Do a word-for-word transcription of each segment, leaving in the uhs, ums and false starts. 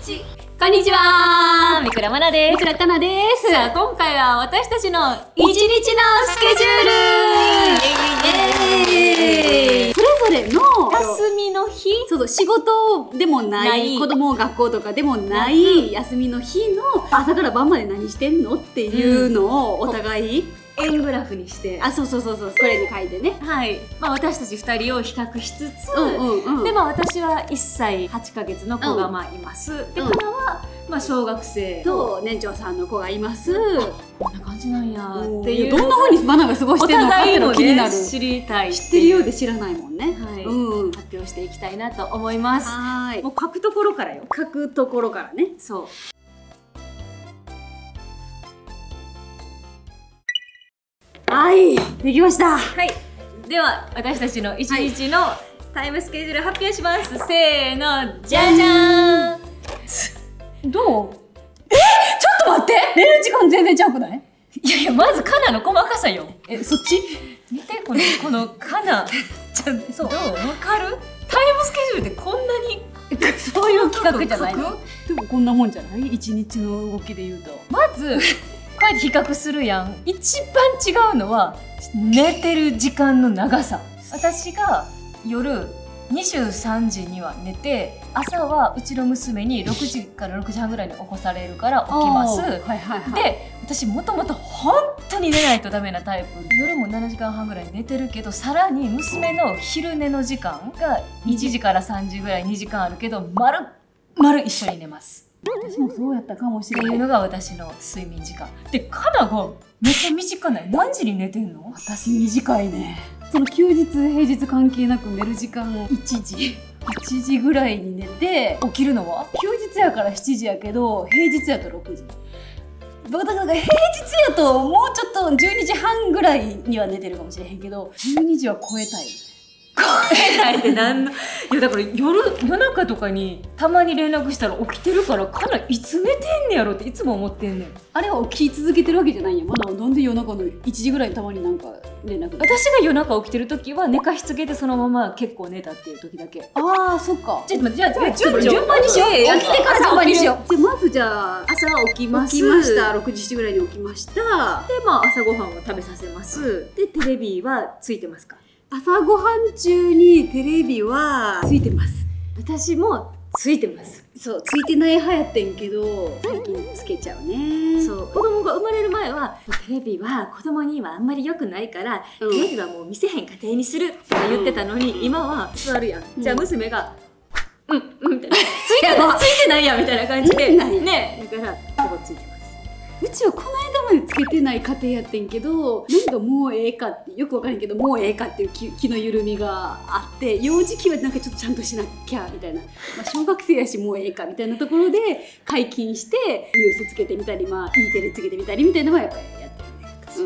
ちこんにちは。 三倉真奈です。 三倉かなです。 さあ、今回は私たちの一日のスケジュールイエイイエイイエイ。 それぞれの休みの日、 そうそう、仕事でもない、 ない子供学校とかでもない休みの日の朝から晩まで何してんのっていうのをお互い、 円グラフにして、 あ、そうそうそうそう、これに書いてね。 はい、まあ私たちふたりを比較しつつ、 うんうんうん、 でまあ私はいっさいはちかげつの子がまあいます。うん、で、かなはまあ小学生と年長さんの子がいます。 こんな感じなんやっていう。 どんな風にマナが過ごしてるのかっての気になる。 知りたい。 知ってるようで知らないもんね。 はい。 うん、 発表していきたいなと思います。 はい。 もう書くところからよ。 書くところからね。 そう。 はい、できました。 はい。では私たちの一日のタイムスケジュール発表します。せーの、じゃじゃーん。 どう？え、ちょっと待って。寝る時間全然ちゃうくない？ いやいや、まずカナの細かさよ。 え、そっち？ 見てこのこのカナ。ちょそう。どう？わかる？タイムスケジュールってこんなにそういう企画じゃないの？でもこんなもんじゃない？一日の動きで言うと。 まず。こうやって比較するやん。一番違うのは寝てる時間の長さ。私が夜にじゅうさんじには寝て、朝はうちの娘にろくじからろくじはんぐらいに起こされるから起きます。はいはいはい、で私もともと本当に寝ないとダメなタイプ。夜もななじかんはんぐらい寝てるけど、さらに娘の昼寝の時間がいちじからさんじぐらいにじかんあるけど、まるまる一緒に寝ます。 私もそうやったかもしれない。 っていうのが私の睡眠時間で、カナがめっちゃ短ない？何時に寝てんの？ 私短いね。その休日平日関係なく寝る時間いちじいちじぐらいに寝て、 起きるのは休日やからしちじやけど平日やとろくじ。だから平日やともうちょっとじゅうにじはんぐらいには寝てるかもしれへんけど、じゅうにじは超えたい。 超えないってなんの？いやだから夜夜中とかにたまに連絡したら起きてるから、かないつ寝てんねやろっていつも思ってんねん。 あれは起き続けてるわけじゃないんや。まだなんで夜中のいちじぐらいにたまになんか連絡。 私が夜中起きてる時は寝かしつけてそのまま結構寝たっていう時だけ。 ああ、そっか。 ちょっとじゃあじゃあ順順番にしよう。 起きてから順番にしよう。じゃあまずじゃあ朝起きます。 起きました。ろくじしちじぐらいに起きました。でまあ朝ごはんを食べさせます。でテレビはついてますか？ 朝ごはん中にテレビはついてます。 私もついてます。 そう、ついてない派やってんけど最近つけちゃうね。 そう、子供が生まれる前はテレビは子供にはあんまり良くないから、うん、テレビはもう見せへん家庭にするって言ってたのに、うん、今は座るやん、うん、じゃあ娘が「うんうん」みたいな「ついてないついてないや」みたいな感じでね、だからほぼついてます。 うちはこの間までつけてない家庭やってんけど、なんかもうええかってよくわからんけど、もうええかっていう気, 気の緩みがあって、幼児期はなんかちょっとちゃんとしなきゃみたいな、まあ、小学生やしもうええかみたいなところで解禁してニュースつけてみたり、まあ E テレつけてみたりみたいなのはやっぱりやってるね。 うん、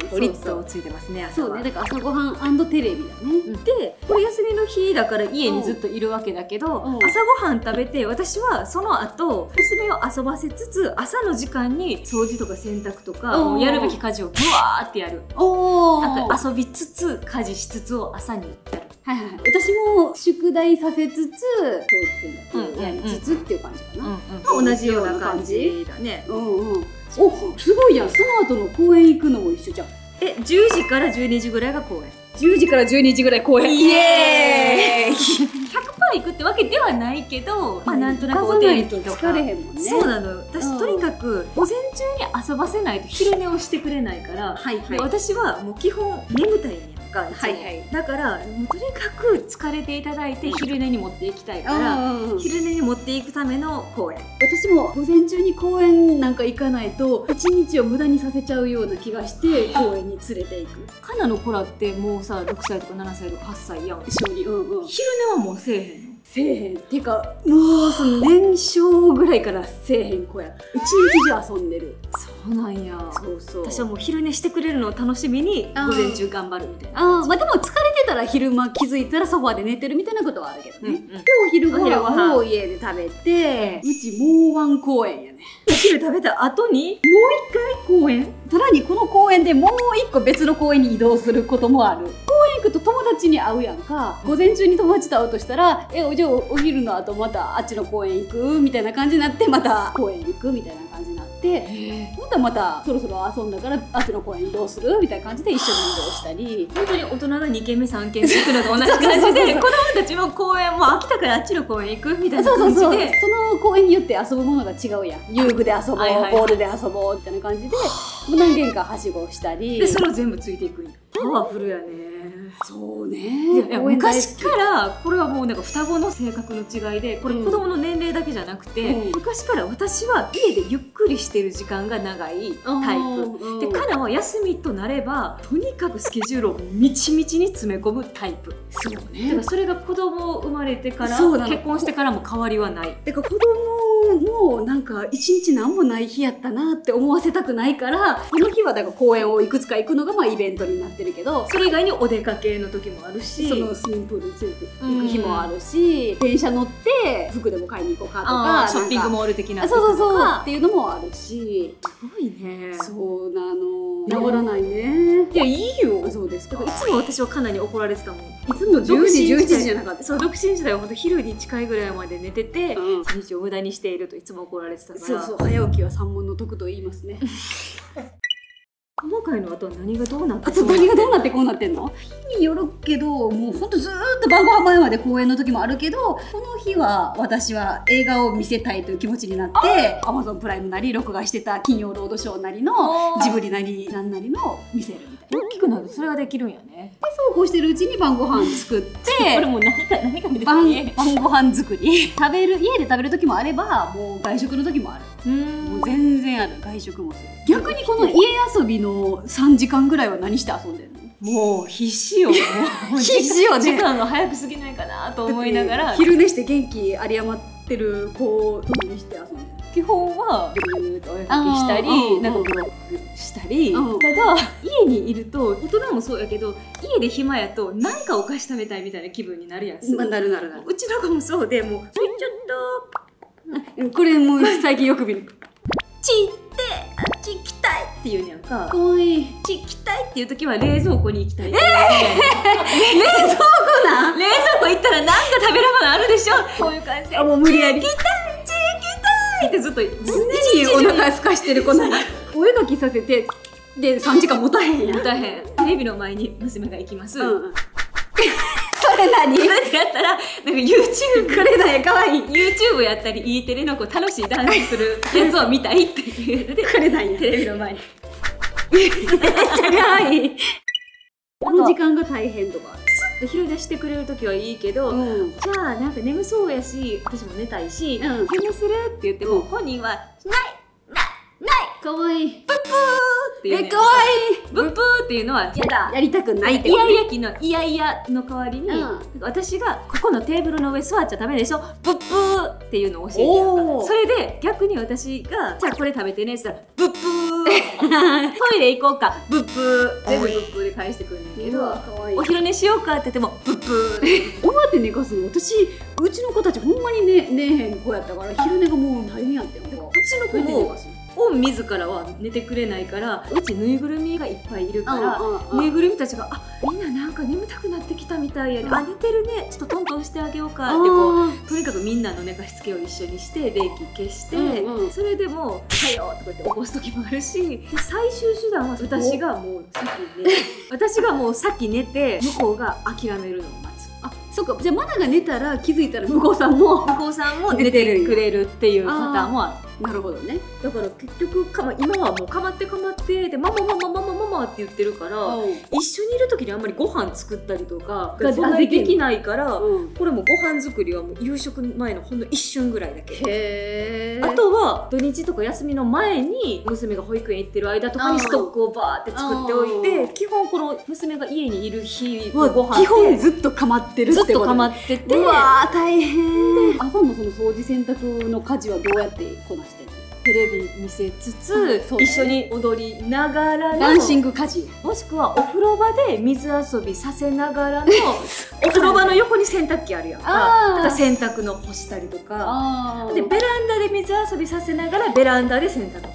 ゴリッとついてますね。朝はそうね、だから朝ごはん&テレビだね。 でこれ休みの日だから家にずっといるわけだけど、朝ごはん食べて私はその後娘を遊ばせつつ、朝の時間に掃除とか洗濯とかもうやるべき家事をブワーってやる。おなんか遊びつつ家事しつつを朝にやる。 はいはいはい、私も宿題させつつ掃除やりつつっていう感じかな。 同じような感じだね。 うんうん。お、すごいやん。その後の公園行くのも一緒じゃん。 え、じゅうじからじゅうにじぐらいが公園。 じゅうじからじゅうにじぐらい公園。 イエーイ。ひゃくパーセント 行くってわけではないけど、まあなんとなくお天気とか。 疲れへんもんね。 そうなの。私とにかく午前中に遊ばせないと昼寝をしてくれないから、で私はもう基本眠たいね。はいはい、だからもうとにかく疲れていただいて昼寝に持っていきたいから、昼寝に持っていくための公園。 私も午前中に公園なんか行かないと一日を無駄にさせちゃうような気がして公園に連れていく。 カナの子らってもうさろくさいとかななさいとかはっさいやん。 一緒に、うんうん、 昼寝はもうせえへんの？ せえへんっていうか、もうその年少ぐらいからせえへん子や。一日中遊んでる。 そうなんや。 そうそう。 私はもう昼寝してくれるのを楽しみに午前中頑張るみたいな。 ああ、まあでも疲れてたら昼間気づいたらソファーで寝てるみたいなことはあるけどね。うんうん、でお昼ご飯を家で食べて、うちもうワン公園やね。 お昼食べた後にもう一回公園。 さらにこの公園でもう一個別の公園に移動することもある。公行くと友達に会うやんか。午前中に友達と会うとしたら、えじゃあお昼の後またあっちの公園行くみたいな感じになって、また公園行くみたいな感じになって、またまたそろそろ遊んだからあっちの公園どうするみたいな感じで一緒に移動したり、 本当に大人がにけんめさんけんめ行くのと同じ感じで子供たちも公園もう飽きたからあっちの公園行くみたいなそうそうそう、 感じで、 その公園によって遊ぶものが違うやん。遊具で遊ぼう、 はいはいはいボールで遊ぼうみたいな感じで、もう何軒かはしごしたり。 でそれを全部ついていくんや。パワフルやね。 そうね。 いやいや公園大好き昔からこれはもうなんか双子の性格の違いで、これ子供の年齢だけじゃなくて、 うん、 昔から私は家でゆっくりしてる時間が長いタイプで、カナは休みとなればとにかくスケジュールをみちみちに詰め込むタイプ。 そうだかね。 らそれが子供生まれてからそうなの結婚してからも変わりはない。 だから子供もなんか一日何もない日やったなって思わせたくないから、この日はだから公園をいくつか行くのがまあイベントになってるけど、 それ以外にお出かけの時もあるし、 そのスイミングプールに連れて行く日もあるし、電車乗って服でも買いに行こうかとか、 ショッピングモール的なそうそうそうかっていうのもあるし、 すごいね。 そうなの、治らないね。 いやいいよ。 そうですか。 いつも私はカナに怒られてたもん。 いつもじゅうじじゅういちじじゃなかった。 そう、独身時代は本当昼に近いぐらいまで寝てて、 うん、 一日を無駄にしているといつも怒られてたから。 そうそう、早起きは三文の徳と言いますね。 今回の後は何がどうなって、 あと何がどうなってこうなってんの？日によるけど、もうほんとずーっと晩ご飯前まで公演の時もあるけど、この日は私は映画を見せたいという気持ちになって、アマゾンプライムなり録画してた金曜ロードショーなりのジブリなりなんなりの見せるみたいな。 大きくなるとそれができるんやね。 でそうこうしてるうちに晩ご飯作ってこれもう何か何かで晩晩ご飯作り食べる家で食べる時もあれば、もう外食の時もある。 うーんもう全然ある。外食もする。逆にこの家遊びのさんじかんぐらいは何して遊んでるの？ もう必死よ。もう必死よね。 時間が早く過ぎないかなと思いながら、 昼寝して元気有り余ってる子をどうにして遊んでる？ 基本はぐるぐるとお絵かきしたり、なんかブロックしたり、 うん、 ただ家にいると大人もそうやけど、家で暇やとなんかお菓子食べたいみたいな気分になるやん。 まあ、なるなるなる。 うちの子もそうで、もう「ちょっとこれもう最近よく見る。 ちってあっち行きたい」って言うにゃんか。 かわいい。 ち行きたいっていう時は冷蔵庫に行きたいってえー、冷蔵庫な。 冷蔵庫行ったらなんか食べるものあるでしょ。こういう感じで、 あ、もう無理やり。 ち行きたいち行きたいってずっと常にお腹すかしてる子ならお絵描きさせてでさんじかん持たへんやん。 持たへん。テレビの前に娘が行きます、 うん、それ何？ それってやったらなんか YouTube くれないかわいい YouTube やったり E テレのこう楽しいダンスするやつを見たいっていうのでくれないやテレビの前にめっちゃかわいい。この時間が大変とかスッと昼寝してくれる時はいいけど、 うん、 じゃあなんか眠そうやし私も寝たいし、 うん、 昼寝するって言っても、うん、本人は「ないないないかわいいブッブー」っていう、ね、 えかわいい。 ブッブーっていうのはやだ、 やりたくないってイヤイヤ期のイヤイヤの代わりに、 うん、 私がここのテーブルの上座っちゃダメでしょブッブーっていうのを教えてやるから、それで逆に私がじゃあこれ食べてねって言ったらブッブートイレ行こうかブッブー全部ブッブーで返してくるんだけど、お昼寝しようかって言ってもブッブーどうやって寝かすの？私うちの子たちほんまにね寝えへん子やったから昼寝がもう大変やってん。うちの子もオン自らは寝てくれないから、うちぬいぐるみがいっぱいいるから、ぬいぐるみたちが「あみんななんか眠たくなってきたみたいやで、あ寝てるねちょっとトントンしてあげようか」ってこうとにかくみんなの寝かしつけを一緒にして冷気消して、うんうん、それでも「おはよう」とか言って起こす時もあるし、で最終手段は私がもう先寝私がもう先寝て向こうが諦めるのを待つ。 あ、そっか。じゃあマナが寝たら気づいたら向こうさんも向こうさんも寝てくれるっていうパターンもある。 なるほどね。 だから結局か、ま、今はもうかまってかまってでママママママママって言ってるから、うん、一緒にいる時にあんまりご飯作ったりとかそんなにできないから、うん、これもご飯作りはもう夕食前のほんの一瞬ぐらいだけ。へー。あとは土日とか休みの前に娘が保育園行ってる間とかにストックをバーって作っておいて、基本この娘が家にいる日のご飯って基本ずっとかまってるってこと。 ずっとかまってて、 うわー大変。朝のその掃除洗濯の家事はどうやってこなしてるの？ テレビ見せつつ、うん、一緒に踊りながらのダンシング家事、 もしくはお風呂場で水遊びさせながらのお風呂場の横に洗濯機あるやんか。だから洗濯の干したりとかで、ベランダで水遊びさせながらベランダで洗濯干すとか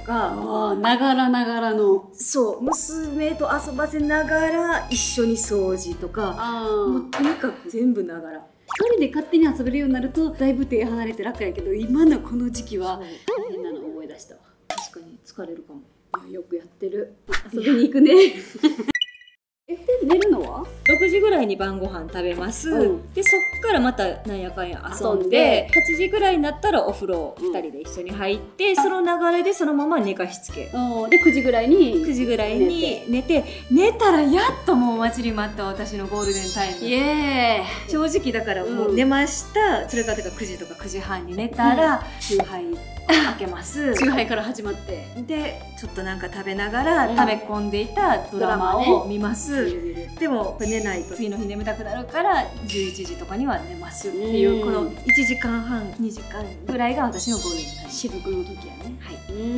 か、 ああ、ながらながらの。 そう娘と遊ばせながら一緒に掃除とか、 あもうとにかく全部ながら。 一人で勝手に遊べるようになるとだいぶ手離れて楽やけど、今のこの時期は大変なの思い出したわ。 確かに疲れるかも。 いや、よくやってる。遊びに行くね。え、で寝るのはろくじぐらいに晩ご飯食べます、 うん、 でそっからまたなんやかんや遊んで、 遊んではちじぐらいになったらお風呂ふたりで一緒に入って、うん、その流れでそのまま寝かしつけ、 うん、でくじぐらいにくじぐらいに寝て寝たらやっともう待ちに待った私のゴールデンタイム。 イエーイ。 正直だからもう寝ました、うん、それからくじとかくじはんに寝たらチューハイ開けますチューハイから始まってでちょっとなんか食べながら食べ込んでいたドラマを見ます、うん、でも寝ないと次の日眠たくなるからじゅういちじとかには寝ますっていう、うん、このいちじかんはんにじかんぐらいが私のゴールデンタイム。 至福の時やね。 はい、 うん、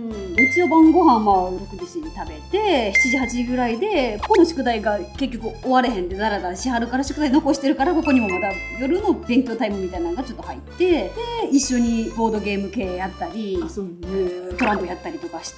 うちは晩ご飯はろくじに食べてしちじはちじぐらいで、ここの宿題が結局終われへんでだらだらしはるから宿題残してるから、ここにもまだ夜の勉強タイムみたいなのがちょっと入って、で一緒にボードゲーム系やったり遊んでトランプやったりとかして、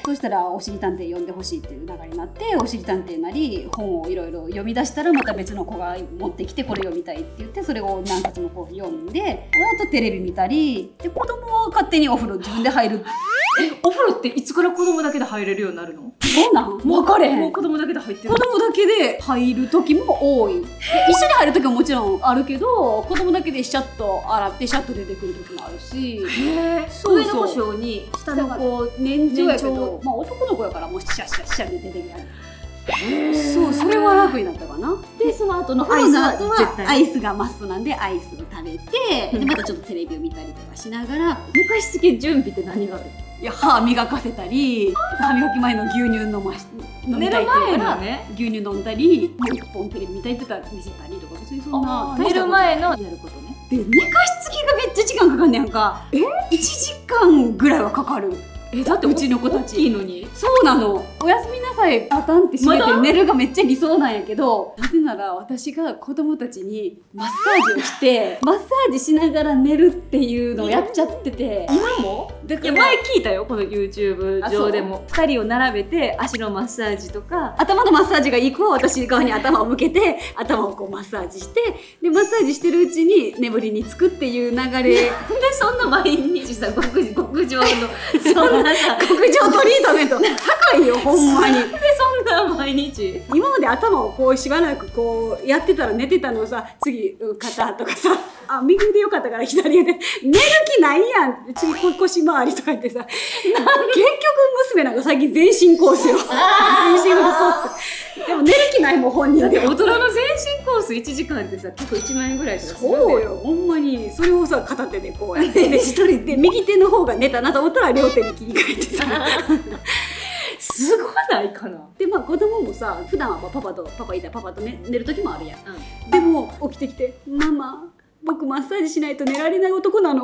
そしたらおしりたんてい読んでほしいっていう流れになって、おしりたんていなり本をいろいろ読み出したらまた別の子が持ってきてこれ読みたいって言って、それを何冊もこう読んで、あとテレビ見たりで、子供は勝手にお風呂自分で入る。 え、お風呂っていつから子供だけで入れるようになるの？ そうなん？分かれへん。 もう子供だけで入ってる。 子供だけで入る時も多い。一緒に入る時ももちろんあるけど、子供だけでシャッと洗ってシャッと出てくる時もあるし。 へえ。 そうそう。 上の子小に下の子年長やけど、まあ男の子やからもうシャッシャッシャッで出てきはる。そう、それは楽になったかな。 でその後のアイスは絶対アイスがマストなんでアイスを食べて、でまたちょっとテレビを見たりとかしながら。 寝かしつけ準備って何がある？ いや、歯磨かせたり、歯磨き前の牛乳飲まし飲みたいって言うから牛乳飲んだり、もう一本テレビ見たいって言ったら見せたりとか、別にそんな寝る前のやることね。 で寝かしつけがめっちゃ時間かかんねやんか。えいちじかんぐらいはかかる。 え、だってうちの子たち大きいのに。 そうなの。おやすみなさいパタンって閉めて寝るがめっちゃ理想なんやけど、なぜなら私が子供たちにマッサージをしてマッサージしながら寝るっていうのをやっちゃってて。 今も？だから前聞いたよ、この YouTube 上でもふたりを並べて足のマッサージとか、 頭のマッサージがいい子は私側に頭を向けて頭をこうマッサージして、でマッサージしてるうちに眠りにつくっていう流れで、 そんな毎日さ極極上のそんなさ極上トリートメント高いよほんまに。 でそんな毎日今まで頭をこうしばらくこうやってたら寝てたのをさ、次肩とかさ、あ右腕よかったから左腕寝る気ないやん、次腰回りとか言ってさ、結局娘なんか最近全身コースよ。全身のコースでも寝る気ないもん本人で。 大人の全身コースいちじかんってさ結構いちまんえんぐらいとかするんだよ。 そうよほんまに。それをさ片手でこうやって一人で右手の方が寝たなと思ったら両手に切り替えてさすごないかな。 でまあ子供もさ普段はパパとパパいたらパパと、ね、寝る時もあるやん、 うん、 でも起きてきて「ママ僕マッサージしないと寝られない男なの」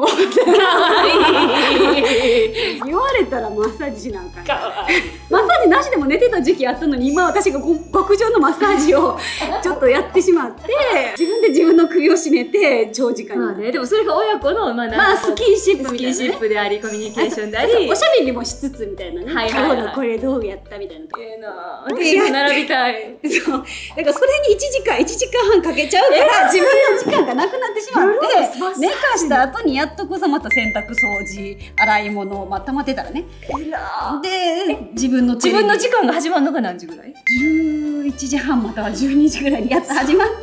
言われたらマッサージしなあかん。マッサージなしでも寝てた時期あったのに、今私が極上のマッサージをちょっとやってしまって自分で自分の首を絞めて長時間に、 まあね、でもそれが親子の、まあ、 まあスキンシップみたいな、ね、 スキンシップでありコミュニケーションでありおしゃべりもしつつみたいなね、はいはいはい、今日のこれどうやったみたいな。 ええな私も並びたい。 そうだからそれにいちじかんいちじかんはんかけちゃうから、自分の時間がなくなってしまって、寝かした後にやっとこそまた洗濯掃除洗い物、まあ、溜まってたらね、で自分の自分の時間が始まるのが何時ぐらい？ じゅういちじはんまたはじゅうにじぐらいにやっと始まって、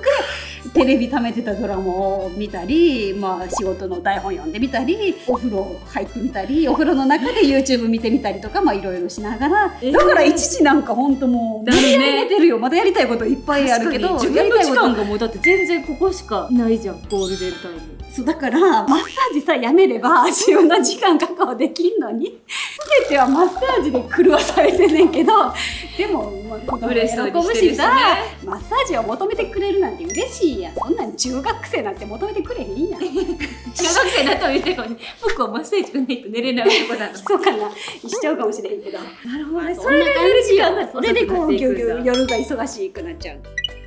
テレビ溜めてたドラマを見たり、まあ、仕事の台本読んでみたり、お風呂入ってみたり、お風呂の中で YouTube 見てみたりとか、まあいろいろしながら、えー、だからいちじなんかほんともう無理やり寝てるよ。まだやりたいこといっぱいあるけど、 自分の時間がもうだって全然ここしかないじゃん、ゴールデンタイム。 そうだからマッサージさえやめれば自分の時間確保できんのに、全てはマッサージで狂わされてんねんけど、でも、まあ、子供喜ぶしさ、マッサージを求めてくれるなんて嬉しいやん。そんなん中学生なんて求めてくれへんやん。中学生だと言ってもね、僕はマッサージがないと寝れない男なの。 そうかな、しちゃうかもしれへんけど。 なるほどね。 それで寝る時間がそれでこう夜が忙しくなっちゃう。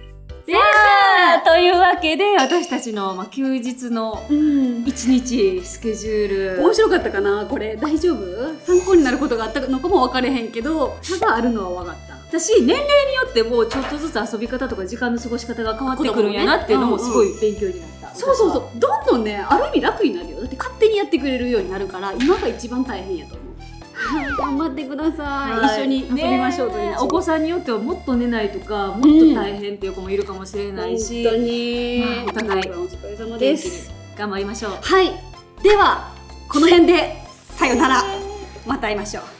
というわけで私たちの、まあ、休日の一日スケジュール、 面白かったかなこれ。大丈夫？参考になることがあったのかも分かれへんけど、差があるのは分かった。 私年齢によってもちょっとずつ遊び方とか時間の過ごし方が変わってくるんやなっていうのもすごい勉強になった。 そうそうそう、どんどんね、ある意味楽になるよ。だって勝手にやってくれるようになるから、今が一番大変やと思う。頑張ってください。一緒に遊びましょう。 ね、お子さんによってはもっと寝ないとかもっと大変っていう子もいるかもしれないし、 本当に、 まあ、お互いお疲れ様です。 頑張りましょう。 はい、ではこの辺でさよなら。また会いましょう。